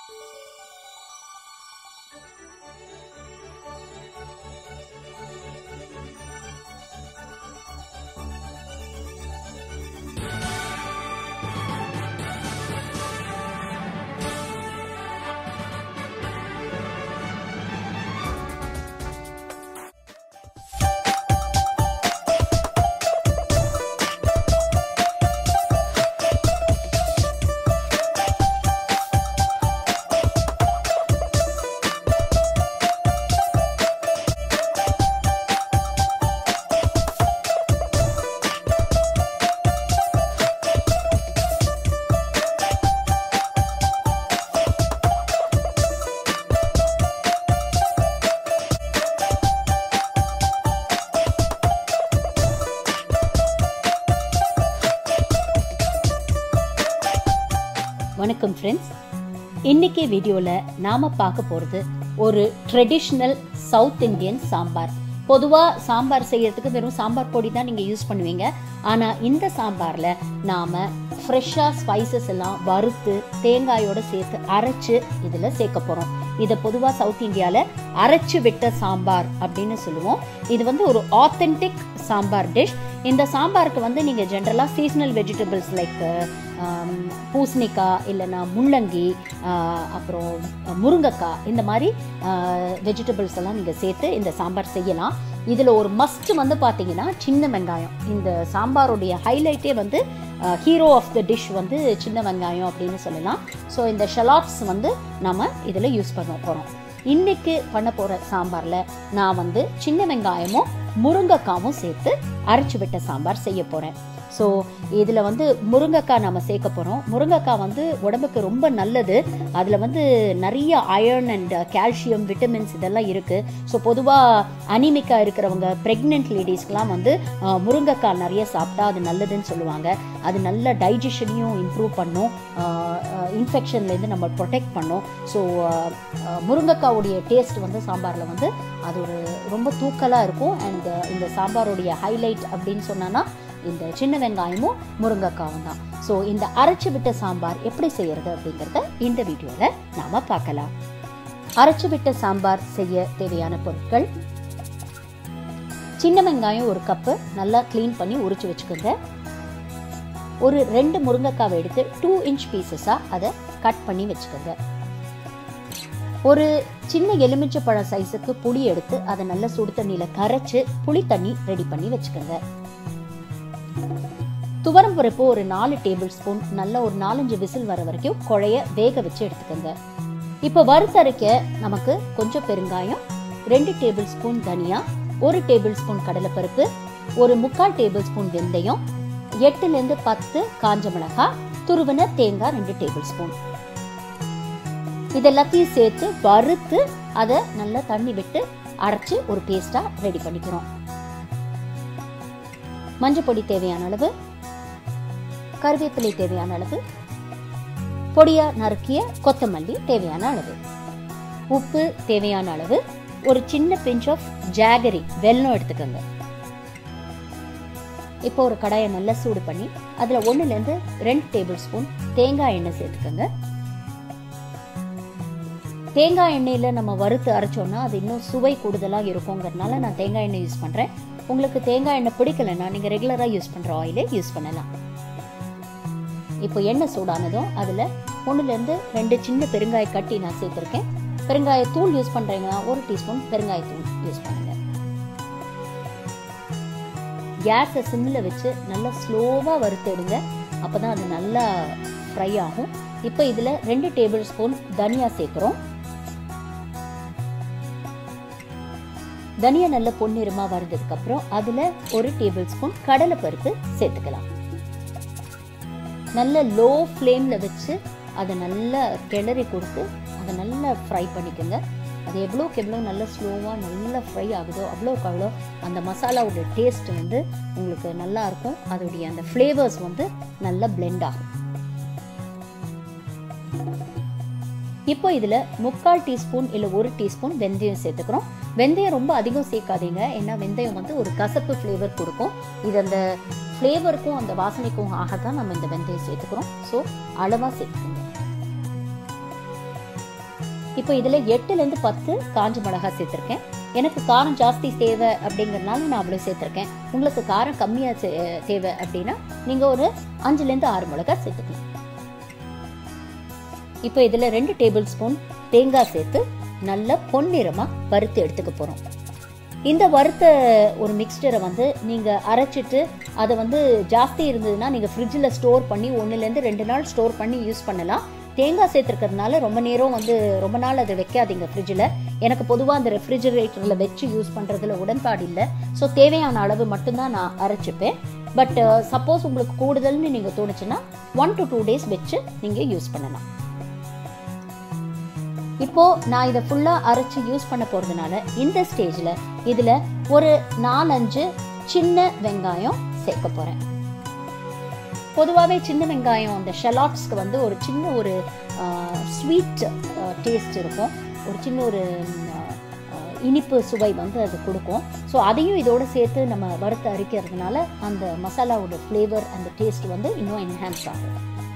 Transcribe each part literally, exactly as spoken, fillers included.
வணக்கம் ஃப்ரெண்ட்ஸ், இன்னைக்கு வீடியோல நாம பார்க்க போறது ஒரு ட்ரெடிஷ்னல் சவுத் இந்தியன் சாம்பார். பொதுவா சாம்பார் செய்யறதுக்கு வெறும் சாம்பார் பொடி தான் நீங்க யூஸ் பண்ணுவீங்க. ஆனா இந்த சாம்பார்ல நாம ஃப்ரெஷ்ஷா ஸ்பைசஸ் எல்லாம் வறுத்து தேங்காயோட சேர்த்து அரைச்சு இதுல சேர்க்க போறோம். இதை பொதுவா சவுத் இந்தியால அரைச்சு விட்ட சாம்பார் அப்படின்னு சொல்லுவோம். இது வந்து ஒரு ஆத்தென்டிக் சாம்பார் டிஷ். இந்த சாம்பாருக்கு வந்து நீங்க ஜென்ரலா சீசனல் வெஜிடபிள்ஸ் லைக் பூசணிக்காய் இல்லைன்னா முள்ளங்கி அப்புறம் முருங்கைக்காய் இந்த மாதிரி வெஜிடபிள்ஸ் எல்லாம் நீங்கள் சேர்த்து இந்த சாம்பார் செய்யலாம். இதில் ஒரு மஸ்ட் வந்து பார்த்தீங்கன்னா சின்ன வெங்காயம். இந்த சாம்பாருடைய ஹைலைட்டே வந்து ஹீரோ ஆஃப் த டிஷ் வந்து சின்ன வெங்காயம் அப்படின்னு சொல்லலாம். ஸோ இந்த ஷலாட்ஸ் வந்து நம்ம இதில் யூஸ் பண்ண போகிறோம். இன்னைக்கு பண்ண போகிற சாம்பாரில் நான் வந்து சின்ன வெங்காயமும் முருங்கைக்காவும் சேர்த்து அரைச்சி விட்ட சாம்பார் செய்ய போகிறேன். ஸோ இதில் வந்து முருங்கைக்காய் நம்ம சேர்க்க போகிறோம். முருங்கைக்காய் வந்து உடம்புக்கு ரொம்ப நல்லது. அதில் வந்து நிறைய அயர்ன் அண்ட் கால்சியம், விட்டமின்ஸ் இதெல்லாம் இருக்குது. ஸோ பொதுவாக அனிமிக்காக இருக்கிறவங்க, ப்ரெக்னென்ட் லேடிஸ்க்கெலாம் வந்து முருங்கைக்காய் நிறைய சாப்பிட்டா அது நல்லதுன்னு சொல்லுவாங்க. அது நல்ல டைஜஷனையும் இம்ப்ரூவ் பண்ணும், இன்ஃபெக்ஷன்லேருந்து நம்ம ப்ரொடெக்ட் பண்ணும். ஸோ முருங்கைக்காவுடைய டேஸ்ட் வந்து சாம்பாரில் வந்து அது ஒரு ரொம்ப தூக்கலாக இருக்கும். அண்ட் இந்த சாம்பாருடைய ஹைலைட் அப்படின்னு சொன்னோன்னா இந்த சின்ன வெங்காயமும் முருங்கைக்காவும் தான். ஸோ இந்த அரைச்சி விட்ட சாம்பார் எப்படி செய்யறது அப்படிங்கிறத இந்த வீடியோவில் நாம் பார்க்கலாம். அரைச்சி விட்ட சாம்பார் செய்ய தேவையான பொருட்கள்: சின்ன வெங்காயம் ஒரு கப்பு நல்லா கிளீன் பண்ணி உரிச்சு வச்சுக்கோங்க. ஒரு ரெண்டு முருங்கைக்காவை எடுத்து டூ இன்ச் பீசஸாக அதை கட் பண்ணி வச்சுக்கோங்க. ஒரு சின்ன எலுமிச்சை பழம் சைஸுக்கு புளி எடுத்து அதை நல்லா சுடு தண்ணியில் கரைச்சி புளி தண்ணி ரெடி பண்ணி வச்சுக்கோங்க. துவரம் பருப்பு ஒரு நாலு டேபிள் ஸ்பூன் நல்லா ஒரு நாலஞ்சு விசில் வர வரைக்கும் குழைய வேக வச்சு எடுத்துக்கோங்க. இப்போ வறுத்தரைக்க நமக்கு கொஞ்சம் பெருங்காயம், ரெண்டு டேபிள் ஸ்பூன் தனியா, ஒரு டேபிள் ஸ்பூன் கடலைப்பருப்பு, ஒரு முக்கால் டேபிள் ஸ்பூன் வெந்தயம், எட்டுலேருந்து பத்து காஞ்ச மிளகாய், துருவின தேங்காய் ரெண்டு டேபிள் ஸ்பூன். இதெல்லாத்தையும் சேர்த்து வறுத்து அதை நல்லா தண்ணி விட்டு அரைச்சு ஒரு பேஸ்டா ரெடி பண்ணிக்கிறோம். மஞ்சள் பொடி தேவையான அளவு, கருவேப்பிலை தேவையான அளவு, பொடியா நறுக்கிய கொத்தமல்லி தேவையான அளவு, உப்பு தேவையான அளவு, ஒரு சின்ன பிஞ்ச் ஆஃப் ஜாகரி வெல்லம் எடுத்துக்கோங்க. இப்போ ஒரு கடாயை நல்லா சூடு பண்ணி அதுல ஒண்ணுல இருந்து ரெண்டு டேபிள் ஸ்பூன் தேங்காய் எண்ணெய் சேர்த்துக்கோங்க. தேங்காய் எண்ணெயில நம்ம வறுத்து அரைச்சோம்னா அது இன்னும் சுவை கூடுதலாக இருக்குங்கிறதுனால நான் தேங்காய் எண்ணெய் யூஸ் பண்றேன். உங்களுக்கு தேங்காய் எண்ணெய் பிடிக்கலன்னா நீங்க ரெகுலரா யூஸ் பண்ற ஆயிலே யூஸ் பண்ணலாம். இப்போ எண்ணெய் சூடானதும் அதுல ஒண்ணுல இருந்து ரெண்டு சின்ன பெருங்காய கட்டி நான் சேர்த்திருக்கேன். பெருங்காய தூள் யூஸ் பண்றீங்கன்னா ஒரு டீஸ்பூன் பெருங்காய தூள் யூஸ் பண்ணுங்க. கேஸை சிம்ல வச்சு நல்லா ஸ்லோவா வறுத்தெடுங்க, அப்பதான் அது நல்லா ஃப்ரை ஆகும். இப்போ இதுல ரெண்டு டேபிள் ஸ்பூன் தனியா சேர்க்கிறோம். தனியா நல்ல பொன்னிறமா வறுத்ததுக்கு அப்புறம் அதுல ஒரு டேபிள் ஸ்பூன் கடலை பருப்பு சேர்த்துக்கலாம். நல்ல லோ ஃப்ளேம்ல வச்சு அதை நல்லா கிளறி கொடுத்து அதை நல்லா ஃப்ரை பண்ணிக்கோங்க. அது எவ்வளோக்கு எவ்வளோ நல்லா ஸ்லோவாக நல்லா ஃப்ரை ஆகுதோ அவ்வளோக்கு அவ்வளோ அந்த மசாலாவோட டேஸ்ட் வந்து உங்களுக்கு நல்லா இருக்கும். அதோடைய அந்த ஃப்ளேவர்ஸ் வந்து நல்லா பிளெண்ட் ஆகும். இப்போ இதில் முக்கால் டீஸ்பூன் இல்லை ஒரு டீஸ்பூன் வெந்தயம் சேர்த்துக்கிறோம். வெந்தயம் ரொம்ப அதிகம் சேர்க்காதீங்க, ஏன்னா வெந்தயம் வந்து ஒரு கசப்பு ஃப்ளேவர் கொடுக்கும். இது அந்த ஃப்ளேவருக்கும் அந்த வாசனைக்கும் ஆகத்தான் நம்ம இந்த வெந்தயம் சேர்த்துக்கிறோம். ஸோ அளவாக சேர்த்துக்கோங்க. இப்போ இதில் எட்டுலேருந்து பத்து காஞ்ச மிளகாய் சேர்த்துருக்கேன். எனக்கு காரம் ஜாஸ்தி தேவை அப்படிங்கிறதுனால நான் அவ்வளோ சேர்த்துருக்கேன். உங்களுக்கு காரம் கம்மியாக தேவை அப்படின்னா நீங்கள் ஒரு அஞ்சுலேருந்து ஆறு மிளகாய் சேர்த்துக்கலாம். இப்போ இதில் ரெண்டு டேபிள் ஸ்பூன் தேங்காய் சேர்த்து நல்லா பொன்னிறமாக வறுத்து எடுத்துக்க போகிறோம். இந்த வறுத்த ஒரு மிக்ஸ்டரை வந்து நீங்கள் அரைச்சிட்டு அதை வந்து ஜாஸ்தி இருந்ததுன்னா நீங்கள் ஃப்ரிட்ஜில் ஸ்டோர் பண்ணி ஒன்றுலேருந்து ரெண்டு நாள் ஸ்டோர் பண்ணி யூஸ் பண்ணலாம். தேங்காய் சேர்த்துருக்கிறதுனால ரொம்ப நேரம் வந்து ரொம்ப நாள் அதை வைக்காதீங்க ஃப்ரிட்ஜில். எனக்கு பொதுவாக அந்த ரெஃப்ரிஜரேட்டரில் வச்சு யூஸ் பண்ணுறதுல உடன்பாடு இல்லை. ஸோ தேவையான அளவு மட்டும்தான் நான் அரைச்சிப்பேன். பட் சப்போஸ் உங்களுக்கு கூடுதல்னு நீங்கள் தோணுச்சுன்னா ஒன் டு டூ டேஸ் வச்சு நீங்கள் யூஸ் பண்ணலாம். இப்போ நான் இதை ஃபுல்லாக அரைச்சி யூஸ் பண்ண போகிறதுனால இந்த ஸ்டேஜில் இதில் ஒரு நாலஞ்சு சின்ன வெங்காயம் சேர்க்க போகிறேன். பொதுவாகவே சின்ன வெங்காயம் அந்த ஷலாட்ஸ்க்கு வந்து ஒரு சின்ன ஒரு ஸ்வீட் டேஸ்ட் இருக்கும், ஒரு சின்ன ஒரு இனிப்பு சுவை வந்து அது கொடுக்கும். ஸோ அதையும் இதோடு சேர்த்து நம்ம வறுத்து அரைக்கிறதுனால அந்த மசாலாவோட ஃப்ளேவர் அந்த டேஸ்ட் வந்து இன்னும் என்ஹான்ஸ் ஆகும்.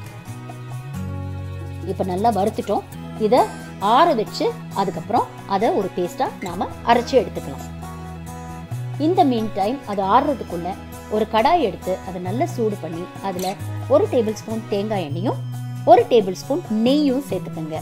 இப்போ நல்லா வறுத்துட்டோம். இதை ஆற வச்சு அதுக்கப்புறம் அதை ஒரு பேஸ்ட்டாக நாம் அரைச்சி எடுத்துக்கலாம். இந்த மீன் டைம் அது ஆறுறதுக்குள்ள ஒரு கடாய் எடுத்து அதை நல்லா சூடு பண்ணி அதில் ஒரு டேபிள் ஸ்பூன் தேங்காய் எண்ணெயும் ஒரு டேபிள் ஸ்பூன் நெய்யும் சேர்த்துக்கோங்க.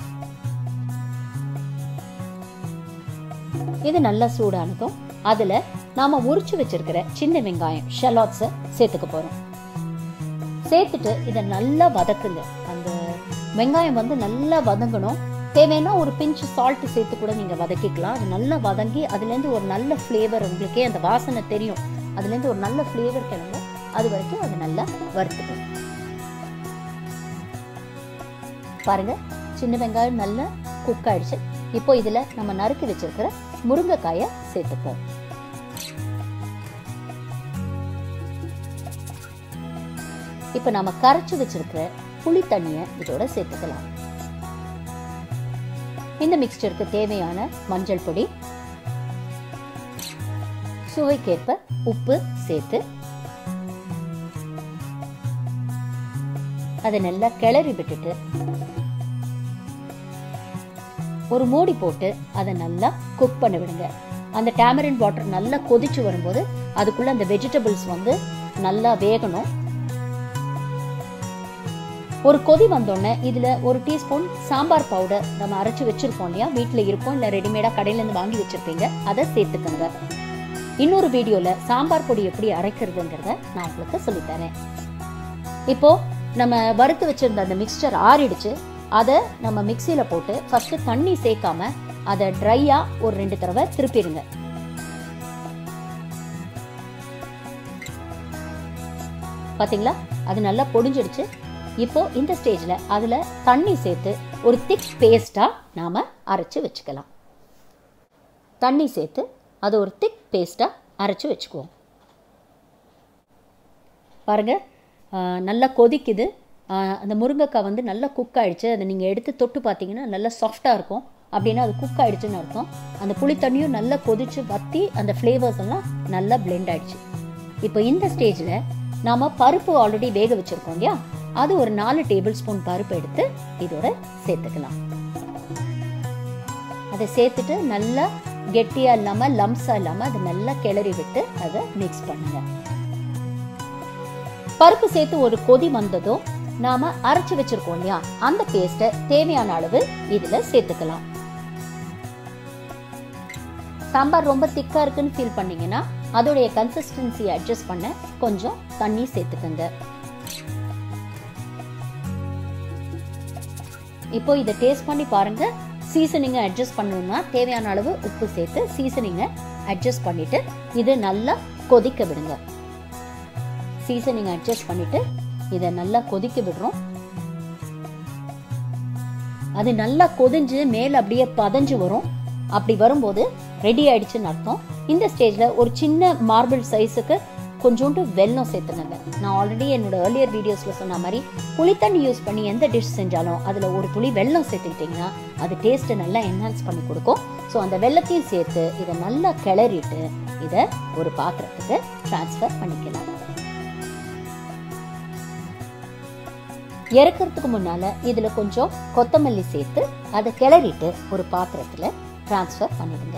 இது நல்லா சூடானதும் அதில் நாம் உரிச்சு வச்சிருக்கிற சின்ன வெங்காயம் ஷலாட்ஸை சேர்த்துக்க போகிறோம். சேர்த்துட்டு இதை நல்லா வதக்குங்க. அந்த வெங்காயம் வந்து நல்லா வதங்கணும். தேவைன்னா ஒரு பிஞ்சு சால்ட் சேர்த்து கூட நீங்கள் வதக்கிக்கலாம். அது நல்லா வதங்கி அதுலேருந்து ஒரு நல்ல ஃப்ளேவர், உங்களுக்கே அந்த வாசனை தெரியும், அதுலேருந்து ஒரு நல்ல ஃப்ளேவர் கிளம்பும். அது வரைக்கும் அது நல்லா வறுத்துக்கணும். பாருங்க, சின்ன வெங்காயம் நல்லா குக் ஆயிடுச்சு. இப்போ இதில் நம்ம நறுக்கி வச்சிருக்கிற முருங்கைக்காயை சேர்த்துப்போம். இப்போ நம்ம கரைச்சி வச்சிருக்கிற புளி தண்ணியை இதோட சேர்த்துக்கலாம். இந்த மிக்ஸ்சருக்கு தேவையான மஞ்சள் பொடி, சுவைக்கேற்ப உப்பு சேர்த்து அதை நல்லா கிளறி விட்டுட்டு ஒரு மூடி போட்டு அதை நல்லா குக் பண்ண விடுங்க. அந்த டேமரின் வாட்டர் நல்லா கொதிச்சு வரும்போது அதுக்குள்ள அந்த வெஜிடபிள்ஸ் வந்து நல்லா வேகணும். ஒரு கொதி வந்தோடனே இதில் ஒரு டீஸ்பூன் சாம்பார் பவுடர் நம்ம அரைச்சி வச்சிருப்போம் இல்லையா, வீட்டில் இருக்கும் இல்லை ரெடிமேடாக கடையிலேருந்து வாங்கி வச்சிருப்பீங்க, அதை சேர்த்துக்கோங்க. இன்னொரு வீடியோவில் சாம்பார் பொடி எப்படி அரைக்கிறதுங்கிறத நான் உங்களுக்கு சொல்லித்தரேன். இப்போ நம்ம வறுத்து வச்சிருந்த அந்த மிக்ஸ்சர் ஆறிடுச்சு. அதை நம்ம மிக்சியில் போட்டு ஃபர்ஸ்ட் தண்ணி சேர்க்காம அதை ட்ரையாக ஒரு ரெண்டு தடவை திருப்பிடுங்க. பார்த்தீங்களா, அது நல்லா பொடிஞ்சிடுச்சு. இப்போ இந்த ஸ்டேஜில் அதில் தண்ணி சேர்த்து ஒரு திக் பேஸ்ட்டாக நாம் அரைச்சி வச்சுக்கலாம். தண்ணி சேர்த்து அதை ஒரு திக் பேஸ்ட்டாக அரைச்சி வச்சுக்குவோம். பாருங்கள், நல்லா கொதிக்குது. அந்த முருங்கைக்காய் வந்து நல்லா குக் ஆகிடுச்சு. அதை நீங்கள் எடுத்து தொட்டு பார்த்தீங்கன்னா நல்லா சாஃப்டாக இருக்கும். அப்படின்னா அது குக் ஆகிடுச்சுன்னு அர்த்தம். அந்த புளி தண்ணியும் நல்லா கொதிச்சு வற்றி அந்த ஃப்ளேவர்ஸ் எல்லாம் நல்லா பிளெண்ட் ஆகிடுச்சு. இப்போ இந்த ஸ்டேஜில் நாம் பருப்பு ஆல்ரெடி வேக வச்சுருக்கோம் இல்லையா, அது ஒரு நாலு டேபிள் ஸ்பூன் பருப்பு எடுத்து இதோட சேர்த்துக்கலாம். அதை சேர்த்துட்டு நல்லா கெட்டியாக இல்லாமல் லம்ஸாக இல்லாமல் அதை நல்லா கிளறி விட்டு அதை மிக்ஸ் பண்ணுங்க. பருப்பு சேர்த்து ஒரு கொதி வந்ததும் நாம அரைச்சு வச்சிருக்கோம் இல்லையா, அந்த பேஸ்ட்டை தேவையான அளவு இதில் சேர்த்துக்கலாம். சாம்பார் ரொம்ப திக்கா இருக்குன்னு ஃபீல் பண்ணீங்கன்னா அதோடைய கன்சிஸ்டன்சியை அட்ஜஸ்ட் பண்ண கொஞ்சம் தண்ணி சேர்த்துக்கங்க. இப்போ இதை டேஸ்ட் பண்ணி பாருங்க. சீசனிங்கை அட்ஜஸ்ட் பண்ணணும்னா தேவையான அளவு உப்பு சேர்த்து சீசனிங்கை அட்ஜஸ்ட் பண்ணிட்டு இது நல்லா கொதிக்க விடுங்க. சீசனிங் அட்ஜஸ்ட் பண்ணிட்டு இதை நல்லா கொதிக்க விடுறோம். அது நல்லா கொதிஞ்சு மேல அப்படியே பதஞ்சு வரும். அப்படி வரும்போது ரெடி ஆயிடுச்சுன்னு அர்த்தம். இந்த ஸ்டேஜ்ல ஒரு சின்ன மார்பிள் சைஸுக்கு கொஞ்சோண்டு வெல்லம் சேர்த்துக்கங்க. நான் ஆல்ரெடி என்னோட ஏர்லியர் வீடியோஸ்ல சொன்ன மாதிரி புளித்தண்ணி யூஸ் பண்ணி எந்த டிஷ் செஞ்சாலும் அதுல ஒரு துளி வெல்லம் சேர்த்துக்கிட்டீங்கன்னா அது டேஸ்ட்டை நல்லா என்ஹான்ஸ் பண்ணி கொடுக்கும். ஸோ அந்த வெல்லத்தையும் சேர்த்து இதை நல்லா கிளறிட்டு இதை ஒரு பாத்திரத்துக்கு டிரான்ஸ்ஃபர் பண்ணிக்கலாம். இறக்கிறதுக்கு முன்னால இதுல கொஞ்சம் கொத்தமல்லி சேர்த்து அதை கிளறிட்டு ஒரு பாத்திரத்துல டிரான்ஸ்ஃபர் பண்ணிடுங்க.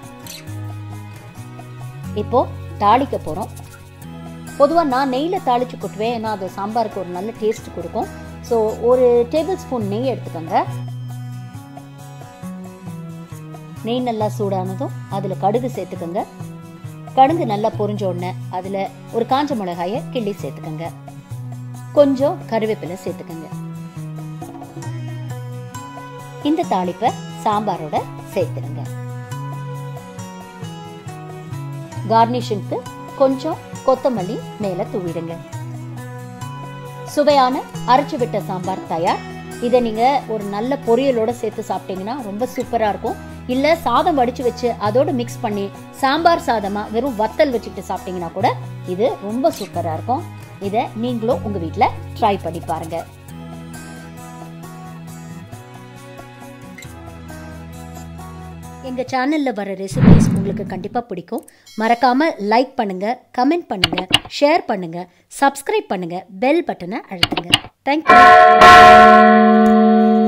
இப்போ தாளிக்க போறோம். பொதுவா நான் நெய்ல தாளிச்சு கொட்டுவேன், ஏன்னா அது சாம்பாருக்கு ஒரு நல்ல டேஸ்ட் கொடுக்கும். ஸோ ஒரு டேபிள் ஸ்பூன் நெய் எடுத்துக்கோங்க. நெய் நல்லா சூடானதும் அதுல கடுகு சேர்த்துக்கோங்க. கடுகு நல்லா பொரிஞ்ச உடனே அதுல ஒரு காஞ்ச மிளகாயை கிள்ளி சேர்த்துக்கோங்க. கொஞ்சம் கருவேப்பிலை சேர்த்துக்கோங்க. இந்த தாளிப்பை சாம்பாரோட சேர்த்துடுங்க. கார்னிஷிங்க்கு கொஞ்சம் கொத்தமல்லி மேல தூவிடுங்க. சுவையான அரைச்சு விட்ட சாம்பார் தயார். இதை நீங்க ஒரு நல்ல பொரியலோட சேர்த்து சாப்பிட்டீங்கன்னா ரொம்ப சூப்பரா இருக்கும். இல்ல சாதம் வடிச்சு வச்சு அதோட மிக்ஸ் பண்ணி சாம்பார் சாதமா வெறும் வத்தல் வச்சுட்டு சாப்பிட்டீங்கன்னா கூட இது ரொம்ப சூப்பரா இருக்கும். இதை நீங்களும் உங்க வீட்டுல ட்ரை பண்ணி பாருங்க. எங்க சேனல்ல வர ரெசிபிஸ் உங்களுக்கு கண்டிப்பா பிடிக்கும். மறக்காம லைக் பண்ணுங்க, கமெண்ட் பண்ணுங்க, ஷேர் பண்ணுங்க, சப்ஸ்கிரைப் பண்ணுங்க, பெல் பட்டனை அழுத்துங்க. தேங்க்யூ.